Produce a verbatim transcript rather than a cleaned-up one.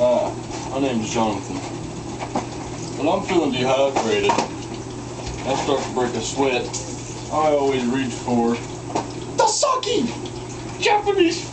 Hi, my name is Jonathan. When I'm feeling dehydrated, I start to break a sweat, I always reach for Dasacki Japanese